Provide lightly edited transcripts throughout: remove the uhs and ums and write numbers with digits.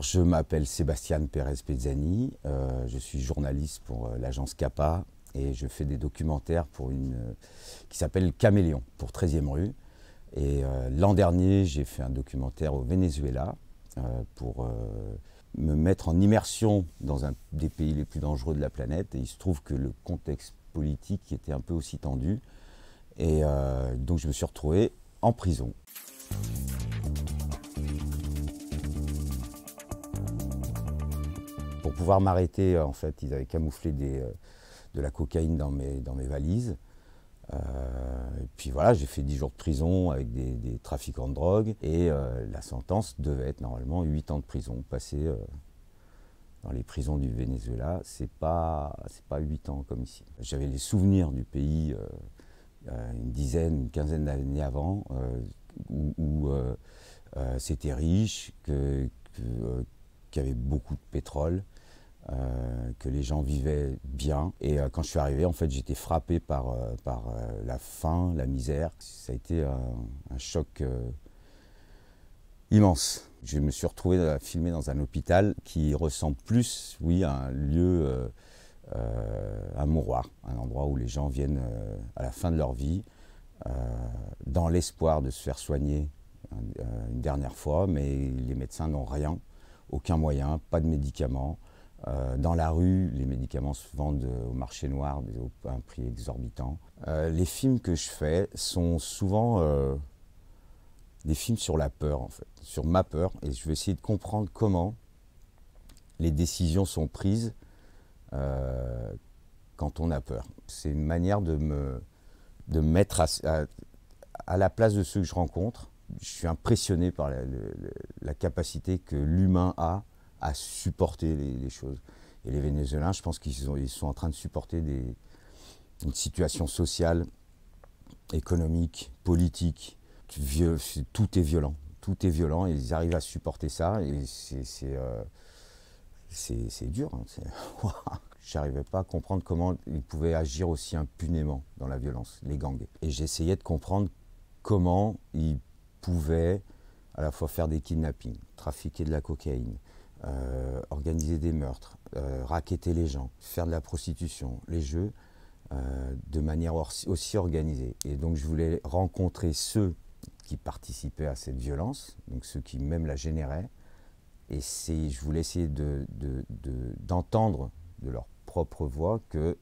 Je m'appelle Sébastien Pérez-Pezzani, je suis journaliste pour l'agence CAPA et je fais des documentaires pour qui s'appelle Caméléon pour 13e rue. Et l'an dernier, j'ai fait un documentaire au Venezuela pour me mettre en immersion dans un des pays les plus dangereux de la planète. Et il se trouve que le contexte politique était un peu aussi tendu. Et donc je me suis retrouvé en prison. Pour pouvoir m'arrêter, en fait, ils avaient camouflé de la cocaïne dans mes valises. Et puis voilà, j'ai fait 10 jours de prison avec des trafiquants de drogue. Et la sentence devait être normalement 8 ans de prison. Passé dans les prisons du Venezuela, c'est pas 8 ans comme ici. J'avais les souvenirs du pays une quinzaine d'années avant, où c'était riche, qu'il y avait beaucoup de pétrole, que les gens vivaient bien. Et quand je suis arrivé, en fait, j'étais frappé par la faim, la misère. Ça a été un choc immense. Je me suis retrouvé filmé dans un hôpital qui ressemble plus, oui, à un lieu, un mouroir, un endroit où les gens viennent à la fin de leur vie, dans l'espoir de se faire soigner une dernière fois, mais les médecins n'ont rien, aucun moyen, pas de médicaments. Dans la rue, les médicaments se vendent au marché noir à un prix exorbitant. Les films que je fais sont souvent des films sur la peur, en fait, sur ma peur, et je vais essayer de comprendre comment les décisions sont prises quand on a peur. C'est une manière de me mettre à la place de ceux que je rencontre. Je suis impressionné par la capacité que l'humain a à supporter les choses. Et les Vénézuéliens, je pense qu'ils sont en train de supporter une situation sociale, économique, politique. Tout est violent. Tout est violent et ils arrivent à supporter ça. Et c'est dur. Hein. Je n'arrivais pas à comprendre comment ils pouvaient agir aussi impunément dans la violence, les gangs. Et j'essayais de comprendre comment ils pouvaient à la fois faire des kidnappings, trafiquer de la cocaïne, organiser des meurtres, racketter les gens, faire de la prostitution, les jeux, de manière aussi organisée. Et donc je voulais rencontrer ceux qui participaient à cette violence, donc ceux qui même la généraient, et je voulais essayer d'entendre de leur propre voix que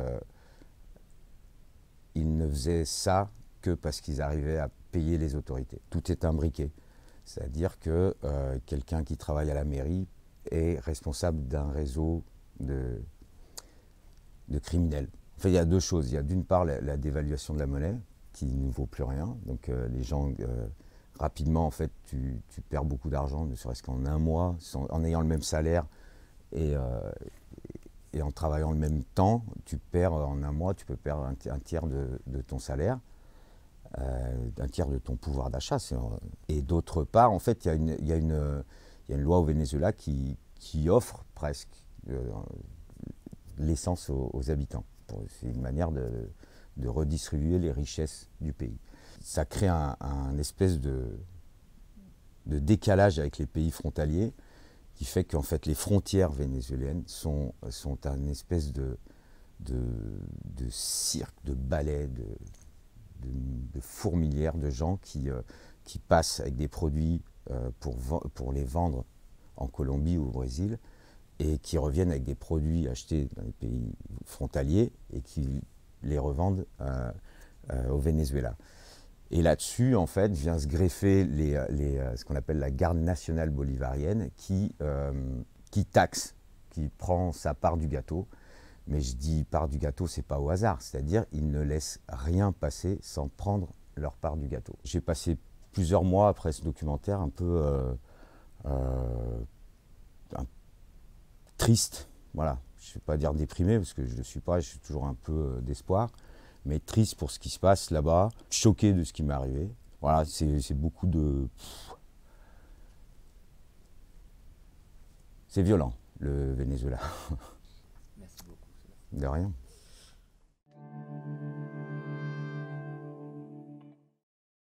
ils ne faisaient ça que parce qu'ils arrivaient à payer les autorités. Tout est imbriqué. C'est-à-dire que quelqu'un qui travaille à la mairie est responsable d'un réseau de criminels. En fait, il y a deux choses. Il y a d'une part la dévaluation de la monnaie, qui ne vaut plus rien. Donc les gens, rapidement, en fait, tu perds beaucoup d'argent, ne serait-ce qu'en un mois, en ayant le même salaire et en travaillant le même temps, tu perds en un mois, tu peux perdre un tiers de ton salaire. Un tiers de ton pouvoir d'achat. Et d'autre part, en fait, il y a une loi au Venezuela qui offre presque l'essence aux habitants. C'est une manière de redistribuer les richesses du pays. Ça crée un espèce de décalage avec les pays frontaliers qui fait qu'en fait les frontières vénézuéliennes sont un espèce de cirque, de ballet, de fourmilières de gens qui passent avec des produits pour les vendre en Colombie ou au Brésil et qui reviennent avec des produits achetés dans les pays frontaliers et qui les revendent au Venezuela. Et là-dessus, en fait, vient se greffer ce qu'on appelle la garde nationale bolivarienne qui taxe, qui prend sa part du gâteau. Mais je dis part du gâteau, c'est pas au hasard, c'est-à-dire ils ne laissent rien passer sans prendre leur part du gâteau. J'ai passé plusieurs mois après ce documentaire un peu triste, voilà. Je ne vais pas dire déprimé parce que je ne le suis pas, je suis toujours un peu d'espoir, mais triste pour ce qui se passe là-bas, choqué de ce qui m'est arrivé. Voilà, c'est beaucoup de... C'est violent, le Venezuela. Merci beaucoup. De rien.